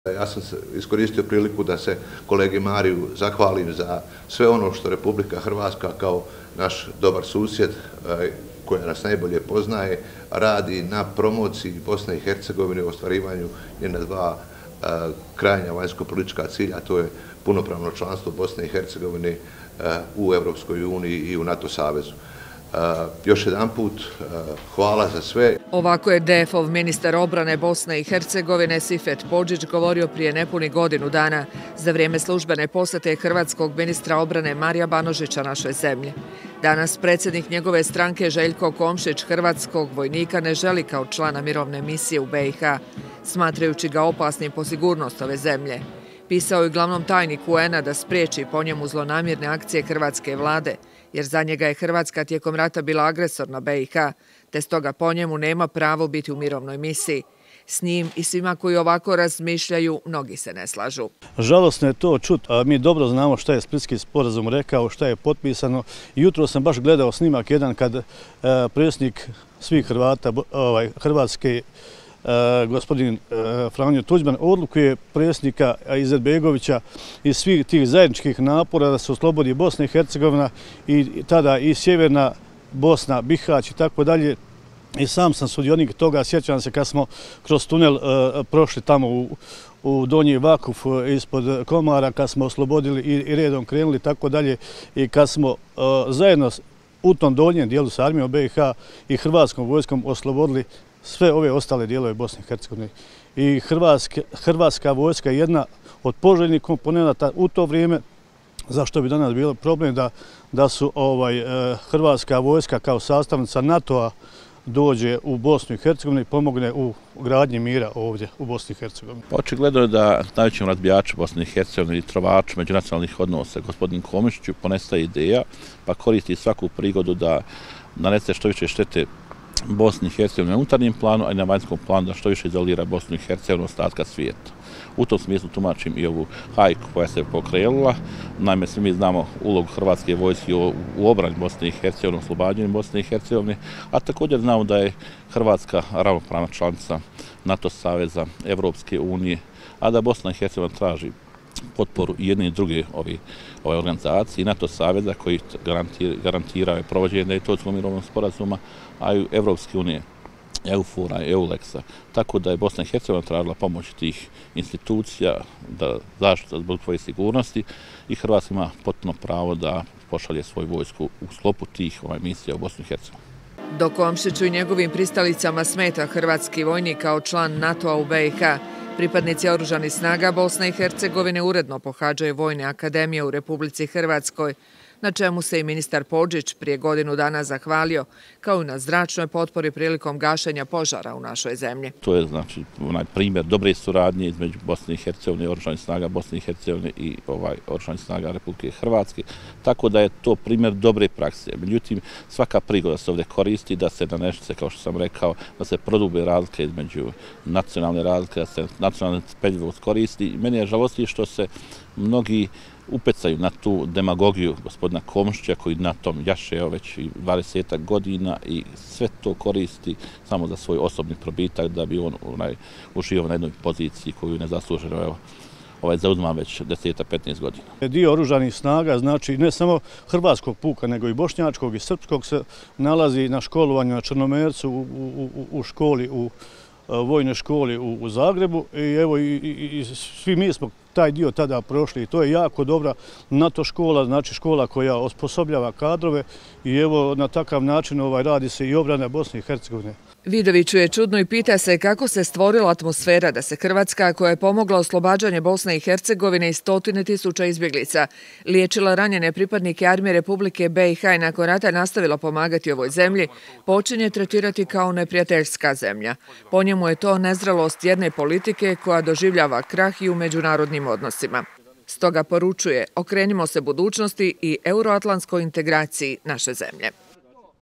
Ja sam iskoristio priliku da se kolegi Mariju zahvalim za sve ono što Republika Hrvatska kao naš dobar susjed, koja nas najbolje poznaje, radi na promociji Bosne i Hercegovine u ostvarivanju njena dva krajnja vanjsko-politička cilja, a to je punopravno članstvo Bosne i Hercegovine u Europskoj uniji i u NATO savezu. Još jedanput hvala za sve. Ovako je DF-ov ministar obrane Bosne i Hercegovine Sifet Podžić govorio prije nepunih godinu dana za vrijeme službene posjete hrvatskog ministra obrane Marija Banožića našoj zemlji. Danas predsjednik njegove stranke Željko Komšić hrvatskog vojnika ne želi kao člana mirovne misije u BiH, smatrajući ga opasnim po sigurnost ove zemlje. Pisao je glavnom tajniku UN-a da spriječi po njemu zlonamjerne akcije hrvatske vlade, jer za njega je Hrvatska tijekom rata bila agresor na BiH, te stoga po njemu nema pravo biti u mirovnoj misiji. S njim i svima koji ovako razmišljaju, mnogi se ne slažu. Žalosno je to čut, a mi dobro znamo šta je Splitski sporazum rekao, šta je potpisano. Jutro sam baš gledao snimak jedan kad predsjednik svih Hrvata, Hrvatske, gospodin Franjo Tuđman, odlukuje predsjednika Izetbegovića iz svih tih zajedničkih napora da se oslobodi Bosna i Hercegovina i tada i sjeverna Bosna, Bihać i tako dalje. I sam sam sudionik toga, sjećam se kad smo kroz tunel prošli tamo u Donji Vakuf ispod Komara, kad smo oslobodili i redom krenuli i tako dalje i kad smo zajedno u tom donjem dijelu sa armijom BiH i hrvatskom vojskom oslobodili sve ove ostale dijelove Bosne i Hercegovine. I hrvatska vojska je jedna od poželjnih komponenata u to vrijeme, zašto bi danas bilo problem da su hrvatska vojska kao sastavnica NATO-a dođe u Bosnu i Hercegovinu i pomogne u gradnji mira ovdje u Bosni i Hercegovini. Očigledno je da najvećem razbijaču Bosne i Hercegovine i trovaču međunacionalnih odnosa, gospodin Komšiću, ponestaje ideja pa koristi svaku prigodu da nanese što više štete Bosni i Hercegovine na unutarnjem planu, a i na vanjskom planu da što više izolira Bosnu i Hercegovinu od ostatka svijeta. U tom smislu tumačim i ovu hajku koja se pokrenula. Naime, svi mi znamo ulogu hrvatske vojske u obrani Bosne i Hercegovine, oslobađanju Bosne i Hercegovine, a također znamo da je Hrvatska ravnopravna članica NATO saveza, Evropske unije, a da Bosna i Hercegovina traži potporu i jedne i druge ove organizacije, NATO saveza koji garantiraju provođenje Dejtonskog mirovnog sporazuma, a i Evropske unije, EUFOR-a i EULEX-a. Tako da je Bosna i Hercegovina tražila pomoć tih institucija da zaštita zbog svoje sigurnosti i Hrvatska ima potpuno pravo da pošalje svoju vojsku u sklopu tih misija u Bosnu i Hercegovini. Dok Komšiću i njegovim pristalicama smeta hrvatski vojnik kao član NATO-a u BiH, pripadnici oružanih snaga Bosne i Hercegovine uredno pohađaju vojne akademije u Republici Hrvatskoj, na čemu se i ministar Podžić prije godinu dana zahvalio, kao i na zračnoj potpori prilikom gašenja požara u našoj zemlji. To je znači primjer dobre suradnje između Bosne i Hercegovine, oružanih snaga Bosne i Hercegovine i oružanih snaga Republike Hrvatske, tako da je to primjer dobre prakse. Međutim, svaka prigoda se ovdje koristi da se nanešte, kao što sam rekao, da se prodube razlike između nacionalne razlike, da se nacionalna speljivost koristi. Meni je žalosti što se mnogi upecaju na tu demagogiju gospodina Komšića koji na tom jaše već 20 godina i sve to koristi samo za svoj osobni probitak da bi on uživao na jednoj poziciji koju nezasluženo zauzima već 10-15 godina. Dio oružanih snaga, znači ne samo hrvatskog puka, nego i bošnjačkog i srpskog se nalazi na školovanju na Črnomercu u školi, u vojnoj školi u Zagrebu i evo i svi mi smo taj dio tada prošli i to je jako dobra NATO škola, znači škola koja osposobljava kadrove i evo na takav način radi se i obrana Bosne i Hercegovine. Vidoviću je čudno i pita se kako se stvorila atmosfera da se Hrvatska, koja je pomogla oslobađanje Bosne i Hercegovine i 100.000 izbjeglica, liječila ranjene pripadnike armije Republike BiH i nakon rata nastavila pomagati ovoj zemlji, počinje tretirati kao neprijateljska zemlja. Po njemu je to nezrelost jedne politike koja doživljava krah i u međunarodnim odnosima. Stoga poručuje, okrenimo se budućnosti i euroatlantskoj integraciji naše zemlje.